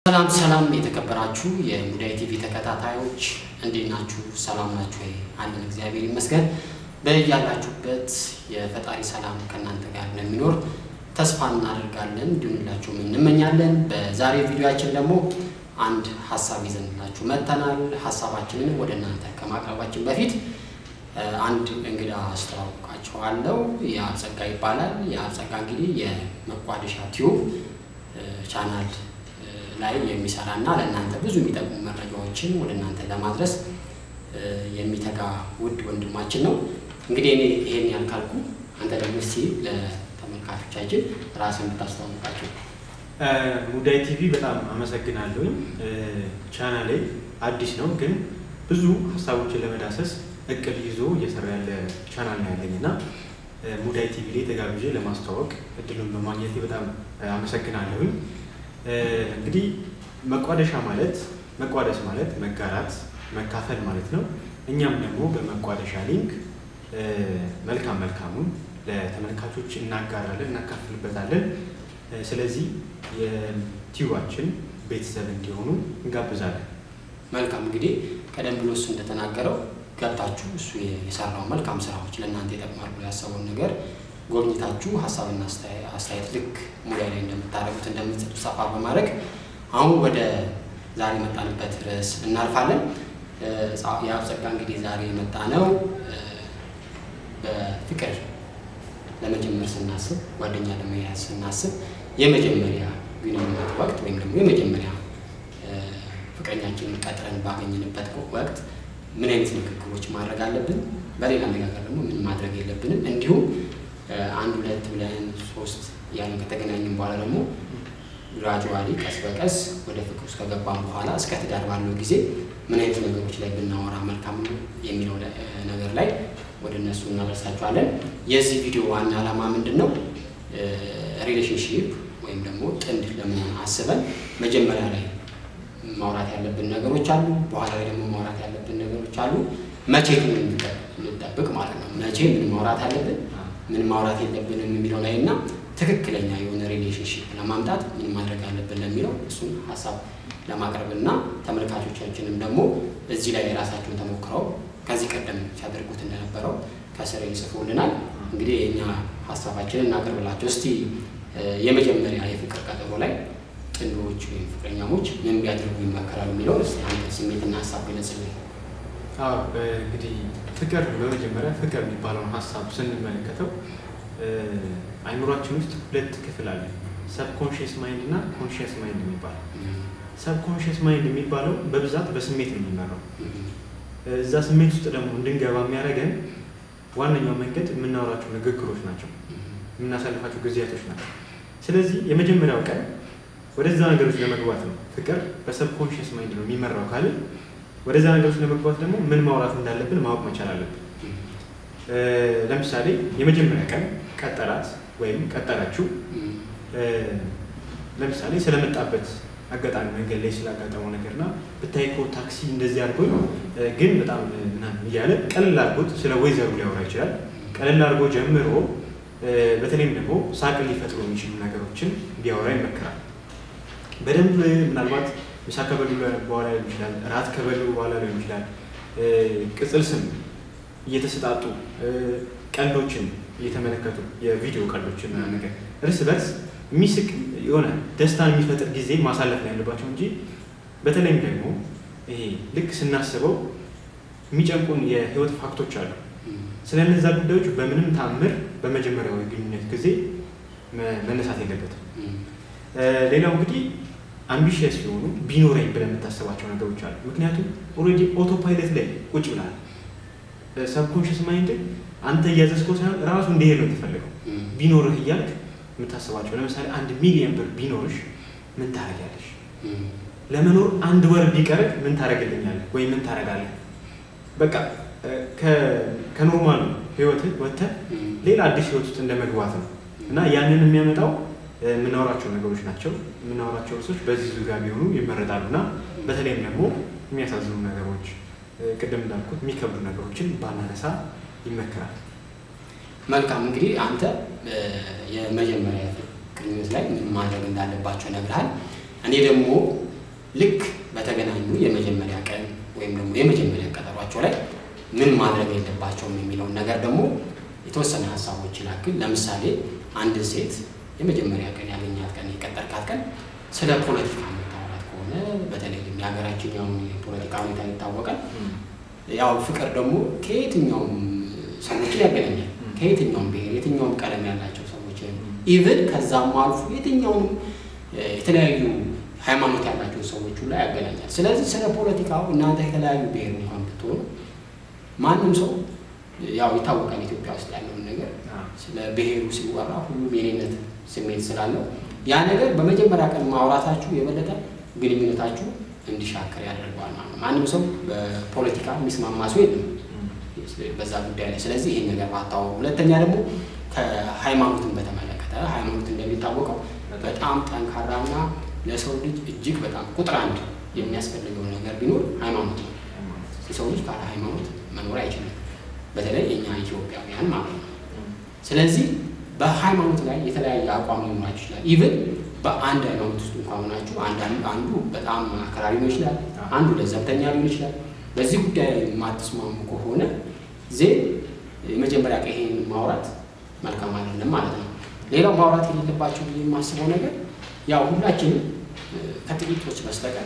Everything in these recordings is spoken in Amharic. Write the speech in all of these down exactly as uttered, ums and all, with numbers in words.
ሰላም ሰላም የተከበራችሁ የሙዳይ ቲቪ ተከታታዮች እንዴት ናችሁ? ሰላም ናችሁ? አለን እግዚአብሔር ይመስገን። በእያላችሁበት የፈጣሪ ሰላም ከናንተ ጋር እንደሚኖር ተስፋ እናደርጋለን እንዲሁንላችሁ እንመኛለን። በዛሬ ቪዲዮአችን ደግሞ አንድ ሐሳብ ይዘንላችሁ መጥተናል። ሐሳባችንን ወደ እናንተ ከማቅረባችን በፊት አንድ እንግዳ አስተዋውቃችኋለሁ። ያብጸጋ ይባላል። ያብጸጋ እንግዲህ የመቋደሻ ቲዩብ ቻናል ላይ የሚሰራና ለእናንተ ብዙ የሚጠቅሙ መረጃዎችን ወደ እናንተ ለማድረስ የሚተጋ ውድ ወንድማችን ነው። እንግዲህ እኔ ይሄን ያልካልኩ አንተ ደግሞ እስቲ ለተመልካቾቻችን ራስን ብታስተዋውቃቸው። ሙዳይ ቲቪ በጣም አመሰግናለሁ። ቻናሌ አዲስ ነው ግን ብዙ ሐሳቦችን ለመዳሰስ እቅድ ይዞ እየሰራ ያለ ቻናል ነው ያለኝና ሙዳይ ቲቪ ላይ ተጋብዤ ለማስተዋወቅ እድሉን በማግኘቴ በጣም አመሰግናለሁ። እንግዲህ መቋደሻ ማለት መቋደስ ማለት መጋራት መካፈል ማለት ነው። እኛም ደግሞ በመቋደሻ ሊንክ መልካም መልካሙን ለተመልካቾች እናጋራለን እናካፍልበታለን። ስለዚህ የቲዩባችን ቤተሰብ እንዲሆኑ እንጋብዛለን። መልካም እንግዲህ ቀደም ብሎ እሱ እንደተናገረው ገብታችሁ እሱ የሰራው መልካም ስራዎች ለእናንተ ይጠቅማሉ ያሰበውን ነገር ጎብኝታችሁ ሐሳብና አስተያየት ልክ ሙዳይ ላይ እንደምታደርጉት እንደምትሰጡ ሰፋ በማድረግ አሁን ወደ ዛሬ መጣንበት ርዕስ እናልፋለን። ያብጸጋ እንግዲህ ዛሬ መጣ ነው በፍቅር ለመጀመር ስናስብ ጓደኛ ለመያዝ ስናስብ የመጀመሪያ ግንኙነት ወቅት ወይም ደግሞ የመጀመሪያ ፍቅረኛችንን ቀጥረን ባገኘንበት ወቅት ምን አይነት ንግግሮች ማድረግ አለብን፣ በሌላ አነጋገር ደግሞ ምን ማድረግ የለብንም፣ እንዲሁም አንድ ሁለት ብለን ሶስት ያን ከተገናኘን በኋላ ደግሞ ግራጁዋሊ ቀስ በቀስ ወደ ፍቅር ውስጥ ከገባን በኋላ እስከ ትዳር ባለው ጊዜ ምን አይነት ነገሮች ላይ ብናወራ መልካም ነው የሚለው ነገር ላይ ወደ እነሱ እናደርሳችኋለን። የዚህ ቪዲዮ ዋና ዓላማ ምንድነው? ሪሌሽንሺፕ ወይም ደግሞ ጥንድ ለመሆን አስበን መጀመሪያ ላይ ማውራት ያለብን ነገሮች አሉ፣ በኋላ ላይ ደግሞ ማውራት ያለብን ነገሮች አሉ። መቼ ግን እንጠብቅ ማለት ነው። መቼ ምን ማውራት አለብን ምን ማውራት የለብንም የሚለው ላይ እና ትክክለኛ የሆነ ሪሌሽንሺፕ ለማምጣት ምን ማድረግ አለብን ለሚለው እሱን ሐሳብ ለማቅረብና ተመልካቾቻችንም ደግሞ እዚህ ላይ የራሳቸውን ተሞክረው ከዚህ ቀደም ሲያደርጉት እንደነበረው ከስር ይጽፉልናል። እንግዲህ የኛ ሐሳባችንን እናቀርብላችሁ። እስቲ የመጀመሪያ የፍቅር ቀጠሮ ላይ ጥንዶች ወይም ፍቅረኛሞች ምን ቢያደርጉ ይመከራሉ የሚለው እስቲ አንተ ስሜትና ሐሳብ ግለጽልኝ። አዎ እንግዲህ ፍቅር በመጀመሪያ ፍቅር የሚባለውን ሐሳብ ስንመለከተው አይምሮአችን ውስጥ ሁለት ክፍል አለ፣ ሰብኮንሺየስ ማይንድ እና ኮንሺየስ ማይንድ የሚባል። ሰብኮንሺየስ ማይንድ የሚባለው በብዛት በስሜት ነው የሚመራው። እዛ ስሜት ውስጥ ደግሞ እንድንገባ የሚያደርገን ዋነኛው መንገድ የምናወራቸው ንግግሮች ናቸው፣ የምናሳልፋቸው ጊዜያቶች ናቸው። ስለዚህ የመጀመሪያው ቀን ወደዛ ነገሮች ለመግባት ነው። ፍቅር በሰብኮንሺየስ ማይንድ ነው የሚመራው ካለ ወደዛ ነገሮች ለመግባት ደግሞ ምን ማውራት እንዳለብን ማወቅ መቻል አለብን። ለምሳሌ የመጀመሪያ ቀን ቀጠራት ወይም ቀጠራችሁ ለምሳሌ ስለመጣበት አጋጣሚ መንገድ ላይ ስላጋጠመው ነገርና ብታይ እኮ ታክሲ እንደዚህ አድርጎኝ ግን በጣም ምናምን እያለ ቀለል አድርጎት ስለ ወይዘሩ ሊያወራ ይችላል። ቀለል አድርጎ ጀምሮ በተለይም ደግሞ ሳቅ ሊፈጥሩ የሚችሉ ነገሮችን ቢያወራ ይመከራል። በደንብ ምናልባት ምሳ ከበሉ በኋላ ሊሆን ይችላል፣ ራት ከበሉ በኋላ ሊሆን ይችላል፣ ቅጽል ስም እየተሰጣጡ ቀልዶችን እየተመለከቱ የቪዲዮ ቀልዶችን እና ነገር እርስ በርስ የሚስቅ የሆነ ደስታን የሚፈጥር ጊዜ ማሳለፍ ነው ያለባቸው እንጂ በተለይም ደግሞ ይሄ ልክ ስናስበው የሚጨንቁን የህይወት ፋክቶች አሉ። ስለነዛ ጉዳዮች በምንም ታምር በመጀመሪያው ግንኙነት ጊዜ መነሳት የለበትም። ሌላው እንግዲህ አምቢሽየስ የሆኑ ቢኖረኝ ብለን የምታስባቸው ነገሮች አሉ። ምክንያቱም ኦልሬዲ ኦቶ ፓይለት ላይ ቁጭ ብለሃል። ሰብኮንሺየስ ማይንድ አንተ እያዘዝከው ሳይሆን ራሱ እንዲሄድ ነው የተፈለገው። ቢኖርህ እያልክ የምታስባቸው ለምሳሌ አንድ ሚሊዮን ብር ቢኖርሽ ምን ታደርጊያለሽ? ለመኖር አንድ ወር ቢቀርህ ምን ታደርግልኛለህ ወይ ምን ታደርጋለህ? በቃ ከኖርማል ህይወትህ ወጥተህ ሌላ አዲስ ህይወት ውስጥ እንደመግባት ነው እና ያንን የሚያመጣው የምናወራቸው ነገሮች ናቸው። የምናወራቸው ርዕሶች በዚህ ዙሪያ ቢሆኑ ይመረጣሉና በተለይም ደግሞ የሚያሳዝኑ ነገሮች ቅድም እንዳልኩት የሚከብዱ ነገሮችን ባናነሳ ይመከራል። መልካም እንግዲህ አንተ የመጀመሪያ ግንኙነት ላይ ምን ማድረግ እንዳለባቸው ነግረሃል። እኔ ደግሞ ልክ በተገናኙ የመጀመሪያ ቀን ወይም ደግሞ የመጀመሪያ ቀጠሯቸው ላይ ምን ማድረግ የለባቸውም የሚለውን ነገር ደግሞ የተወሰነ ሀሳቦች ይላክል። ለምሳሌ አንድ ሴት የመጀመሪያ ቀን ያገኛት ቀን የቀጠርካት ቀን ስለ ፖለቲካ የምታወራት ከሆነ በተለይም የሀገራችን ያው ፖለቲካ ሁኔታ ይታወቃል። ያው ፍቅር ደግሞ ከየትኛውም ሰዎችን ያገናኛል። ከየትኛውም ብሔር የትኛውም ቀለም ያላቸው ሰዎች ኢቭን ከዛም አልፎ የትኛውም የተለያዩ ሃይማኖት ያላቸው ሰዎች ሁሉ ያገናኛል። ስለዚህ ስለ ፖለቲካው እናንተ የተለያዩ ብሔር እንኳን ብትሆኑ ማንም ሰው ያው ይታወቃል ኢትዮጵያ ውስጥ ያለውን ነገር ስለ ብሔሩ ሲወራ ሁሉም የኔነት ስሜት ስላለው ያ ነገር በመጀመሪያ ቀን ማውራታችሁ የበለጠ ግንኙነታችሁ እንዲሻከር ያደርጋል ማለት ነው። ማንም ሰው በፖለቲካ የሚስማማ ሰው የለም በዛ ጉዳይ ላይ። ስለዚህ ይሄን ነገር ባታው። ሁለተኛ ደግሞ ከሃይማኖትን በተመለከተ ሃይማኖት እንደሚታወቀው በጣም ጠንካራና ለሰው ልጅ እጅግ በጣም ቁጥር አንድ የሚያስፈልገው ነገር ቢኖር ሃይማኖት ነው። የሰው ልጅ ካለ ሃይማኖት መኖር አይችልም፣ በተለይ የኛ ኢትዮጵያውያን ማለት ነው። ስለዚህ በሃይማኖት ላይ የተለያየ አቋም ሊኖራችሁ ይችላል። ኢቭን በአንድ ሃይማኖት ውስጥ እንኳን ሆናችሁ አንዱ በጣም አክራሪ ሊሆን ይችላል፣ አንዱ ለዘብተኛ ሊሆን ይችላል። በዚህ ጉዳይ የማትስማሙ ከሆነ ዜ የመጀመሪያ ቀን ይሄን ማውራት መልካም አይደለም ማለት ነው። ሌላው ማውራት የሌለባችሁ ብዬ የማስበው ነገር ያው ሁላችንም ከጥቂቶች በስተቀር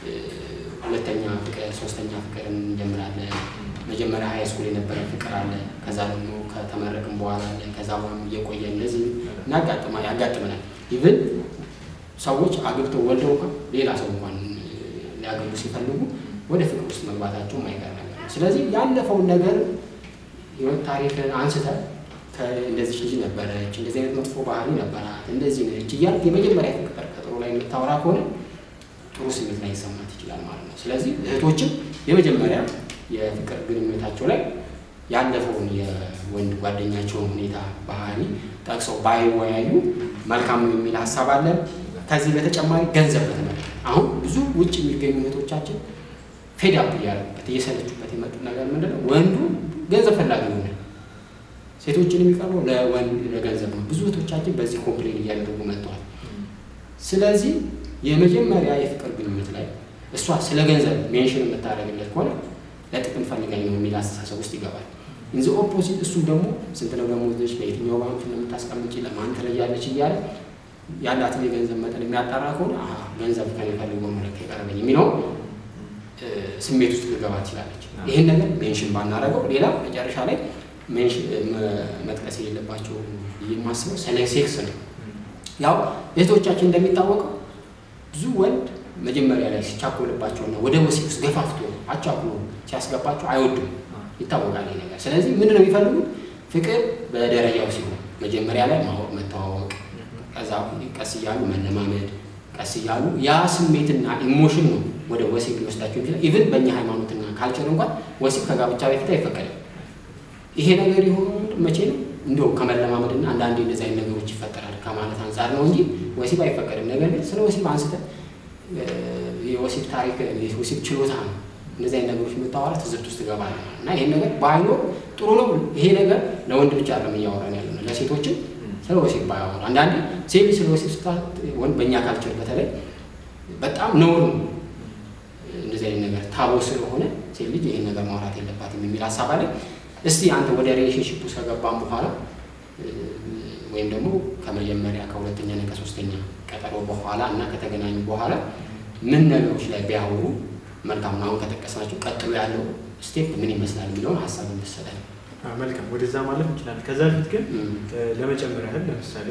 ሁለተኛ ፍቅር ሶስተኛ ፍቅር እንጀምራለን። መጀመሪያ ሃይ ስኩል የነበረ ፍቅር አለ፣ ከዛ ደግሞ ከተመረቅን በኋላ አለ፣ ከዛ በኋላ እየቆየ እንደዚህ እናጋጥማ ያጋጥመናል። ኢቭን ሰዎች አግብተው ወልደው እንኳን ሌላ ሰው እንኳን ሊያገቡ ሲፈልጉ ወደ ፍቅር ውስጥ መግባታቸው ማይቀር ነገር ነው። ስለዚህ ያለፈውን ነገር ህይወት ታሪክን አንስተን እንደዚህ ልጅ ነበረች፣ እንደዚህ አይነት መጥፎ ባህሪ ነበራት፣ እንደዚህ ነች እያልክ የመጀመሪያ ፍቅር ቀጠሮ ላይ የምታወራ ከሆነ ጥሩ ስሜት ላይ ይሰማት ይችላል ማለት ነው። ስለዚህ እህቶችም የመጀመሪያ የፍቅር ግንኙነታቸው ላይ ያለፈውን የወንድ ጓደኛቸውን ሁኔታ ባህሪ ጠቅሰው ባይወያዩ መልካም ነው የሚል ሀሳብ አለ። ከዚህ በተጨማሪ ገንዘብ በተመለከተ አሁን ብዙ ውጭ የሚገኙ እህቶቻችን ፌድ አፕ እያደረጉበት እየሰለቹበት የመጡት ነገር ምንድነው? ወንዱ ገንዘብ ፈላጊ ሆነ፣ ሴቶችን የሚቀርበው ለወንድ ለገንዘብ ነው። ብዙ እህቶቻችን በዚህ ኮምፕሌን እያደረጉ መጥተዋል። ስለዚህ የመጀመሪያ የፍቅር ግንኙነት ላይ እሷ ስለ ገንዘብ ሜንሽን የምታደርግለት ከሆነ ለጥቅም ፈልጋኝ ነው የሚል አስተሳሰብ ውስጥ ይገባል። ኢን ዘ ኦፖዚት እሱም ደግሞ ስንት ነው ደሞዝሽ፣ በየትኛው ባንክ ነው የምታስቀምጪ፣ ለማን ትረጃለች እያለ ያላትን የገንዘብ መጠን የሚያጣራ ከሆነ አሃ ገንዘብ ከኔ ፈልገው ነው ለከ ይቀርበኝ የሚለው ስሜት ውስጥ ልገባ ትችላለች። ይሄን ነገር ሜንሽን ባናረገው ሌላ መጨረሻ ላይ ሜንሽን መጥቀስ የሌለባቸው የማስበው ስለ ሴክስ ነው። ያው እህቶቻችን እንደሚታወቀው ብዙ ወንድ መጀመሪያ ላይ ሲቻኮልባቸውና ወደ ወሲብ ውስጥ ገፋፍቶ አቻኩሎ ሲያስገባቸው አይወዱም፣ ይታወቃል ይሄ ነገር። ስለዚህ ምንድን ነው የሚፈልጉት? ፍቅር በደረጃው ሲሆን መጀመሪያ ላይ ማወቅ መተዋወቅ፣ ከዛ ቀስ እያሉ መለማመድ፣ ቀስ እያሉ ያ ስሜትና ኢሞሽን ነው ወደ ወሲብ ሊወስዳቸው ይችላል። ኢቭን በእኛ ሃይማኖትና ካልቸር እንኳን ወሲብ ከጋብቻ በፊት አይፈቀድም። ይሄ ነገር የሆነው መቼ ነው? እንደው ከመለማመድና አንዳንዴ እንደዚህ አይነት ነገሮች ይፈጠራል ከማለት አንፃር ነው እንጂ ወሲብ አይፈቀድም። ነገር ግን ስለ ወሲብ አንስተን የወሲብ ታሪክ የወሲብ ችሎታ ነው እንደዚህ አይነት ነገሮች የምታወራ ትዝብት ውስጥ ገባል እና ይሄን ነገር ባይኖር ጥሩ ነው። ይሄ ነገር ለወንድ ብቻ አይደለም እያወራን ያለነው ለሴቶችም ስለ ወሲብ ባያወራ። አንዳንዴ ሴት ስለ ወሲብ ስታ ወንድ በእኛ ካልቸር በተለይ በጣም ነውር ነው እንደዚህ አይነት ነገር ታቦ ስለሆነ ሴት ልጅ ይሄን ነገር ማውራት የለባትም የሚል ሀሳብ አለ። እስቲ አንተ ወደ ሪሌሽንሺፕ ውስጥ ከገባን በኋላ ወይም ደግሞ ከመጀመሪያ ከሁለተኛ እና ከሶስተኛ ቀጠሮ በኋላ እና ከተገናኙ በኋላ ምን ነገሮች ላይ ቢያወሩ መልካም ነው? አሁን ከተቀሰናቸው ቀጥሎ ያለው ስቴፕ ምን ይመስላል የሚለውን ሀሳብ እንድትሰጠን። መልካም ወደዛ ማለት እንችላለን። ከዛ በፊት ግን ለመጨመር ያህል ለምሳሌ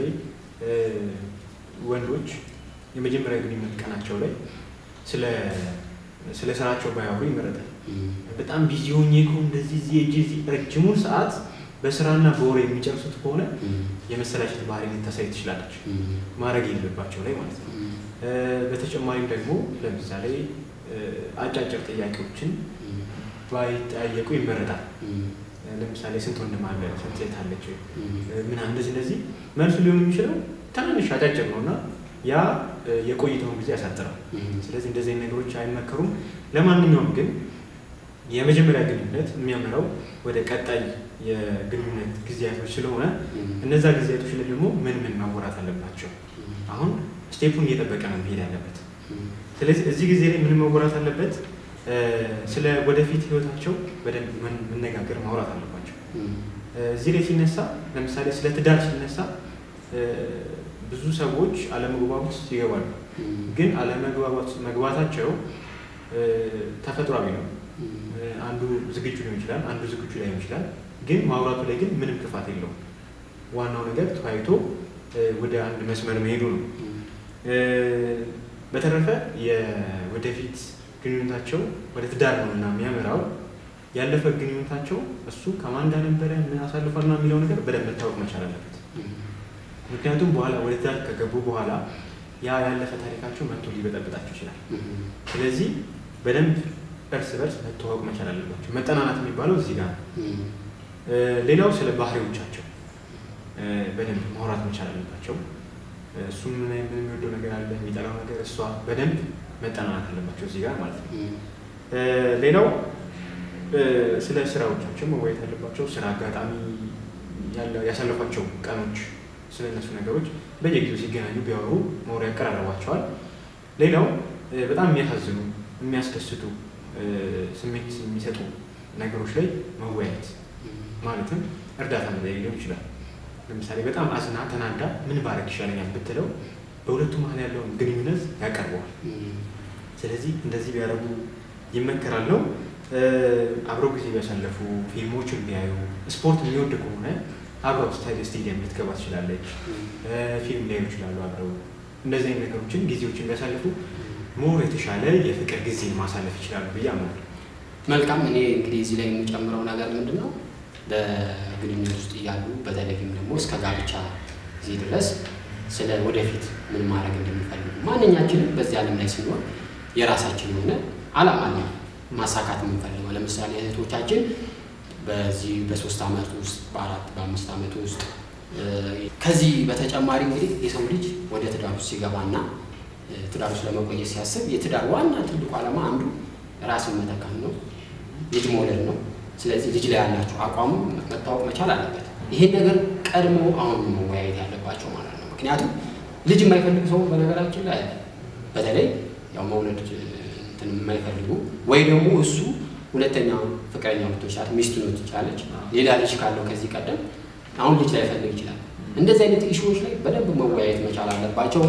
ወንዶች የመጀመሪያ ግንኙነት ቀናቸው ላይ ስለ ስለ ስራቸው ባያወሩ ይመረጣል። በጣም ቢዚ ሆኜ እኮ እንደዚህ እዚህ እጂ ረጅሙን ሰዓት በስራና በወሬ የሚጨርሱት ከሆነ የመሰላቸት ባህሪ ልታሳይ ትችላለች፣ ማድረግ የሌለባቸው ላይ ማለት ነው። በተጨማሪም ደግሞ ለምሳሌ አጫጭር ጥያቄዎችን ባይጠያየቁ ይመረጣል። ለምሳሌ ስንት ወንድም አለ፣ ስንት ሴት አለች ምናምን እንደዚህ እንደዚህ መልሱ ሊሆን የሚችለው ትንሽ አጫጭር ነውና ያ የቆይታውን ጊዜ ያሳጥራል። ስለዚህ እንደዚህ አይነት ነገሮች አይመከሩም። ለማንኛውም ግን የመጀመሪያ ግንኙነት የሚያመራው ወደ ቀጣይ የግንኙነት ጊዜያቶች ስለሆነ እነዛ ጊዜያቶች ላይ ደግሞ ምን ምን ማወራት አለባቸው? አሁን ስቴፑን እየጠበቀ ነው መሄድ ያለበት። ስለዚህ እዚህ ጊዜ ላይ ምን መወራት አለበት? ስለ ወደፊት ህይወታቸው በደንብ መነጋገር ማውራት አለባቸው። እዚህ ላይ ሲነሳ ለምሳሌ ስለ ትዳር ሲነሳ ብዙ ሰዎች አለመግባባት ይገባሉ። ግን አለመግባባት መግባታቸው ተፈጥሯዊ ነው። አንዱ ዝግጁ ሊሆን ይችላል፣ አንዱ ዝግጁ ላይሆን ይችላል። ግን ማውራቱ ላይ ግን ምንም ክፋት የለውም። ዋናው ነገር ተወያይቶ ወደ አንድ መስመር መሄዱ ነው። በተረፈ የወደፊት ግንኙነታቸው ወደ ትዳር ነው እና የሚያመራው ያለፈ ግንኙነታቸው እሱ ከማን ጋር ነበረ ምን አሳልፏል ነው የሚለው ነገር በደንብ መታወቅ መቻል አለበት። ምክንያቱም በኋላ ወደ ትዳር ከገቡ በኋላ ያ ያለፈ ታሪካቸው መጥቶ ሊበጠብጣቸው ይችላል። ስለዚህ በደንብ እርስ በርስ መተዋወቅ መቻል አለባቸው። መጠናናት የሚባለው እዚህ ጋር ነው። ሌላው ስለ ባህሪዎቻቸው በደንብ ማውራት መቻል አለባቸው። እሱ ምን የሚወደው ነገር አለ፣ የሚጠላው ነገር፣ እሷ በደንብ መጠናናት አለባቸው እዚህ ጋር ማለት ነው። ሌላው ስለ ስራዎቻቸው መወያየት አለባቸው። ስራ አጋጣሚ ያሳለፏቸው ቀኖች፣ ስለ እነሱ ነገሮች በየጊዜው ሲገናኙ ቢያወሩ መውር ያቀራረቧቸዋል። ሌላው በጣም የሚያሳዝኑ የሚያስደስቱ ስሜት የሚሰጡ ነገሮች ላይ መወያየት ማለትም እርዳታ መጠየቅ ሊሆን ይችላል። ለምሳሌ በጣም አዝና ተናዳ ምን ባረግ ይሻለኛል ብትለው በሁለቱ መሀል ያለውን ግንኙነት ያቀርበዋል። ስለዚህ እንደዚህ ቢያደርጉ ይመከራል ነው። አብረው ጊዜ ቢያሳለፉ፣ ፊልሞችን ቢያዩ፣ ስፖርት የሚወድ ከሆነ አብረው ስታዲየም ልትገባ ትችላለች። ፊልም ሊያዩ ይችላሉ አብረው። እንደዚህ አይነት ነገሮችን ጊዜዎችን ቢያሳልፉ ሞር የተሻለ የፍቅር ጊዜ ማሳለፍ ይችላሉ ብዬ አምናለሁ። መልካም። እኔ እንግዲህ እዚህ ላይ የምጨምረው ነገር ምንድን ነው፣ በግንኙነት ውስጥ እያሉ በተለይም ደግሞ እስከ ጋብቻ ጊዜ ድረስ ስለ ወደፊት ምን ማድረግ እንደሚፈልጉ ማንኛችንም በዚህ ዓለም ላይ ሲኖር የራሳችን የሆነ ዓላማ አለ ማሳካት የምንፈልገው። ለምሳሌ እህቶቻችን በዚህ በሶስት ዓመት ውስጥ በአራት በአምስት ዓመት ውስጥ ከዚህ በተጨማሪ እንግዲህ የሰው ልጅ ወደ ትዳር ውስጥ ሲገባና ትዳር ውስጥ ለመቆየት ሲያስብ የትዳር ዋና ትልቁ ዓላማ አንዱ ራስን መተካት ነው፣ ልጅ መውለድ ነው። ስለዚህ ልጅ ላይ ያላቸው አቋሙ መታወቅ መቻል አለበት። ይሄን ነገር ቀድሞ አሁን መወያየት ያለባቸው ማለት ነው። ምክንያቱም ልጅ የማይፈልግ ሰው በነገራችን ላይ በተለይ ያው መውለድ እንትን የማይፈልጉ ወይ ደግሞ እሱ ሁለተኛ ፍቅረኛ ልትሆን ይችላል፣ ሚስት ልትሆን ትችላለች፣ ሌላ ልጅ ካለው ከዚህ ቀደም አሁን ልጅ ላይ ፈልግ ይችላል። እንደዚህ አይነት ኢሹዎች ላይ በደንብ መወያየት መቻል አለባቸው።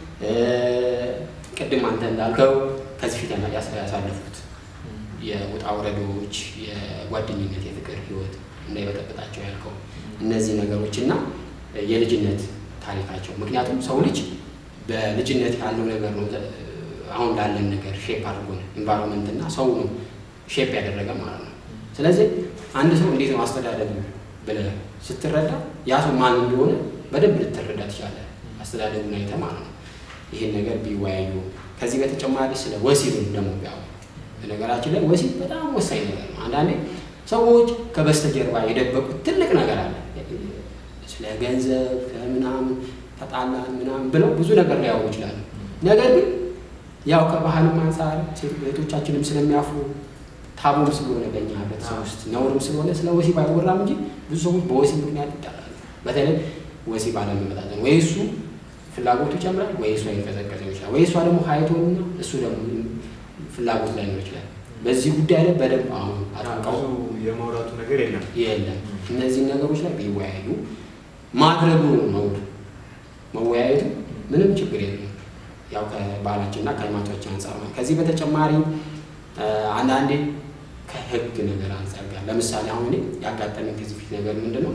ቅድም አንተ እንዳልከው ከዚህ ፊት ያሳለፉት የውጣ ውረዶች፣ የጓደኝነት የፍቅር ህይወት እንዳይበጠብጣቸው ያልከው እነዚህ ነገሮች እና የልጅነት ታሪካቸው። ምክንያቱም ሰው ልጅ በልጅነት ያለው ነገር ነው አሁን ላለን ነገር ሼፕ አድርጎ ነው ኢንቫይሮንመንት እና ሰው ነው ሼፕ ያደረገ ማለት ነው። ስለዚህ አንድ ሰው እንዴት ነው አስተዳደግ ብለህ ስትረዳ ያ ሰው ማን እንደሆነ በደንብ ልትረዳ ትችላለህ፣ አስተዳደጉን አይተህ ማለት ነው። ይሄን ነገር ቢወያዩ። ከዚህ በተጨማሪ ስለ ወሲብ ደግሞ ያው ነገራችን ላይ ወሲብ በጣም ወሳኝ ነገር ነው። አንዳንዴ ሰዎች ከበስተጀርባ የደበቁት ትልቅ ነገር አለ። ስለ ገንዘብ ከምናምን ተጣላን ምናምን ብለው ብዙ ነገር ሊያወሩ ይችላሉ። ነገር ግን ያው ከባህልም አንፃር ሴቶቻችንም ስለሚያፍሩ ታቡም ስለሆነ በእኛ ቤተሰብ ውስጥ ነውርም ስለሆነ ስለ ወሲብ አይወራም እንጂ ብዙ ሰዎች በወሲብ ምክንያት ይጣላሉ። በተለይ ወሲብ አለመመጣጠን፣ ወይ እሱ ፍላጎቱ ይጨምራል ወይ እሱ አይቀዘቀዝም ይችላል፣ ወይ እሷ ደግሞ ሀይቶና እሱ ደግሞ ፍላጎት ላይ ነው ይችላል። በዚህ ጉዳይ ላይ በደንብ አሁን አጣጣው የማውራቱ ነገር የለም የለም። እነዚህ ነገሮች ላይ ቢወያዩ ማድረጉ ነው መወያየቱ ምንም ችግር የለም። ያው ከባህላችንና ከሃይማኖታችን አንፃር ነው። ከዚህ በተጨማሪ አንዳንዴ ከህግ ነገር አንፃር ጋር ለምሳሌ አሁን እኔ ያጋጠመኝ ከዚህ ፊት ነገር ምንድነው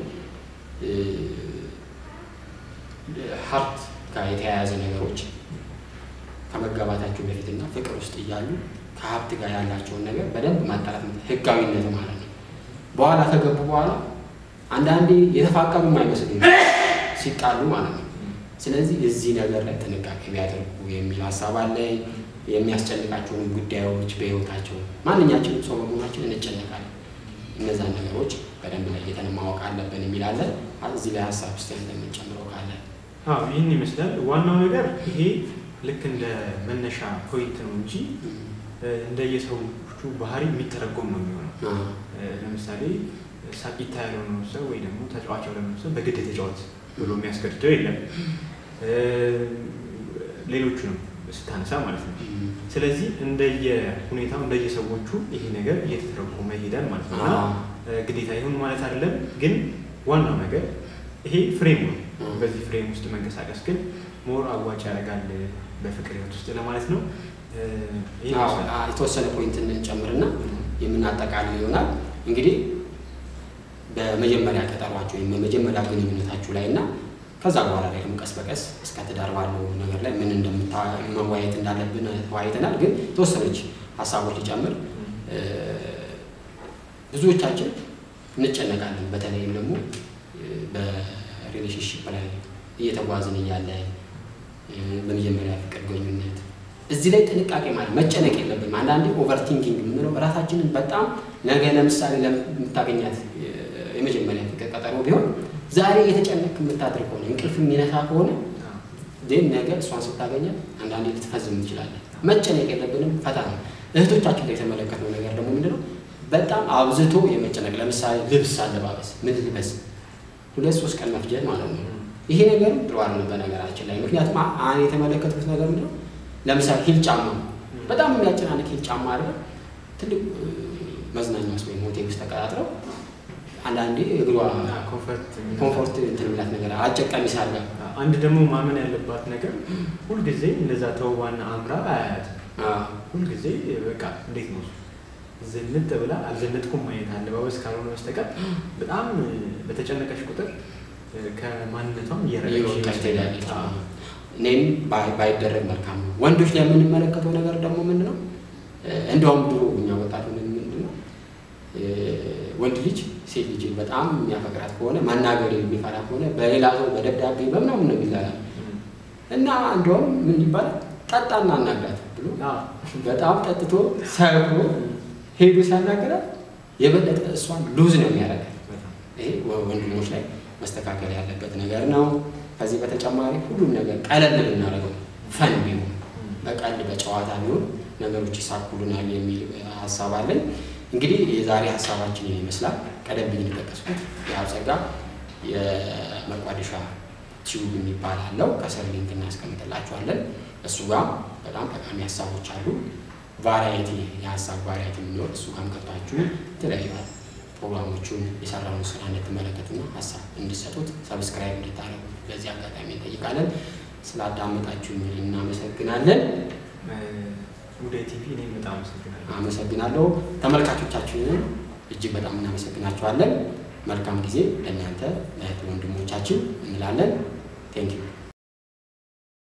ሀብት ጋር የተያያዘ ነገሮች ከመጋባታቸው በፊትና ፍቅር ውስጥ እያሉ ከሀብት ጋር ያላቸውን ነገር በደንብ ማጣራት ህጋዊነት ማለት ነው። በኋላ ከገቡ በኋላ አንዳንዴ የተፋቀሩ የማይመስሉ ሲጣሉ ማለት ነው። ስለዚህ እዚህ ነገር ላይ ጥንቃቄ ቢያደርጉ የሚል ሀሳብ አለ። የሚያስጨንቃቸውን ጉዳዮች በህይወታቸው ማንኛችንም ሰው በመሆናችን እንጨነቃለን። እነዛን ነገሮች በደንብ ለይተን ማወቅ አለብን የሚል አለ። እዚህ ላይ ሀሳብ ውስጥ እንደምንጨምረው ካለ አዎ ይህን ይመስላል። ዋናው ነገር ይሄ ልክ እንደ መነሻ ፖይንት ነው እንጂ እንደየሰዎቹ ባህሪ የሚተረጎም ነው የሚሆነው። ለምሳሌ ሳቂታ ያልሆነ ሰው ወይ ደግሞ ተጫዋች ያልሆነ ሰው በግድ ተጫዋች ብሎ የሚያስገድደው የለም። ሌሎቹንም ስታነሳ ማለት ነው። ስለዚህ እንደየ ሁኔታው እንደየ ሰዎቹ ይሄ ነገር እየተተረጎመ ይሄዳል ማለት ነው። እና ግዴታ ይሁን ማለት አይደለም፣ ግን ዋናው ነገር ይሄ ፍሬም ነው። በዚህ ፍሬም ውስጥ መንቀሳቀስ ግን ሞር አዋጭ ያደርጋል በፍቅር ህይወት ውስጥ ለማለት ነው። የተወሰነ ፖይንትን ጨምርና የምናጠቃልል ይሆናል። እንግዲህ በመጀመሪያ ቀጠሯችሁ ወይም በመጀመሪያ ግንኙነታችሁ ላይ እና ከዛ በኋላ ላይ ደግሞ ቀስ በቀስ እስከ ትዳር ባለው ነገር ላይ ምን እንደምታወያየት እንዳለብን ተወያይተናል። ግን የተወሰነች ሀሳቦች ሊጨምር ብዙዎቻችን እንጨነቃለን። በተለይም ደግሞ በሪሌሽንሺፕ ላይ እየተጓዝን እያለ በመጀመሪያ ፍቅር ግንኙነት እዚህ ላይ ጥንቃቄ ማለት መጨነቅ የለብንም። አንዳንዴ ኦቨርቲንኪንግ የምንለው ራሳችንን በጣም ነገ ለምሳሌ ለምታገኛት የመጀመሪያ ፍቅር ቀጠሮ ቢሆን ዛሬ የተጨነቅ የምታድር ከሆነ እንቅልፍ የሚነሳ ከሆነ ግን ነገ እሷን ስታገኛት አንዳንዴ ልትፈዝም ትችላለህ። መጨነቅ የለብንም። ፈታ ነው። እህቶቻችን ላይ የተመለከተው ነገር ደግሞ ምንድነው በጣም አብዝቶ የመጨነቅ ለምሳሌ ልብስ አለባበስ ምን ልበስ ሁለት ሶስት ቀን መፍጀት ማለት ነው። ይሄ ነገር ጥሩ አይደለም በነገራችን ላይ። ምክንያቱም አን የተመለከቱት ነገር ምንድነው ለምሳሌ ሂል ጫማ በጣም የሚያጨናንቅ ሂል ጫማ አለ ትልቅ መዝናኛ ውስጥ ወይም ሆቴል ውስጥ ተቀጣጥረው አንዳንዴ እግሯ ኮምፎርት ኮምፎርት እንትን የሚላት ነገር አጭር ቀሚስ አለ። አንድ ደግሞ ማመን ያለባት ነገር ሁልጊዜ እንደዛ ተውባና አምራ አያት ሁልጊዜ በቃ እንዴት ነው ዝንጥ ብላ አልዘነጥኩም አይነት አለባበስ ካልሆነ በስተቀር በጣም በተጨነቀሽ ቁጥር ከማንነቷም እየረቀች ትሄዳለች። እኔም ባይደረግ መልካም ነው። ወንዶች ላይ የምንመለከተው ነገር ደግሞ ምንድነው እንደውም ድሮ እኛ ወጣቱ ምንድነው ወንድ ልጅ ሴት ልጅ በጣም የሚያፈቅራት ከሆነ ማናገር የሚፈራ ከሆነ በሌላ ሰው በደብዳቤ በምናምን ነው የሚላላው እና እንደውም ምን ይባላል ጠጣና አናግራት ብሎ በጣም ጠጥቶ ሰብሮ ሄዶ ሲያናገራት የበለጠ እሷን ሉዝ ነው የሚያደርጋት። ይሄ ወንድሞች ላይ መስተካከል ያለበት ነገር ነው። ከዚህ በተጨማሪ ሁሉም ነገር ቀለል ልናደርገው ፈን ቢሆን በቀልድ በጨዋታ ቢሆን ነገሮች ይሳኩልናል የሚል ሀሳብ አለኝ። እንግዲህ የዛሬ ሀሳባችን ይመስላል። ቀደም ብዬ እንደጠቀስኩት የአብጸጋ የመቋደሻ ቲዩብ የሚባል አለው። ከስር ሊንክ እናስቀምጥላችኋለን። እሱ ጋር በጣም ጠቃሚ ሀሳቦች አሉ። ቫራይቲ የሀሳብ ቫራይቲ የሚኖር እሱ ጋር ከፍታችሁ የተለያዩ ፕሮግራሞቹን የሰራውን ስራ እንድትመለከቱና ሀሳብ እንድትሰጡት ሰብስክራይብ እንድታደርጉ በዚህ አጋጣሚ እንጠይቃለን። ስላዳመጣችሁኝ እናመሰግናለን። ሙዳይ ቲቪ እኔ በጣም አመሰግናለሁ። አመሰግናለሁ። ተመልካቾቻችንን እጅግ በጣም እናመሰግናችኋለን። መልካም ጊዜ ለእናንተ ለእህት ወንድሞቻችን እንላለን። ቴንክ ዩ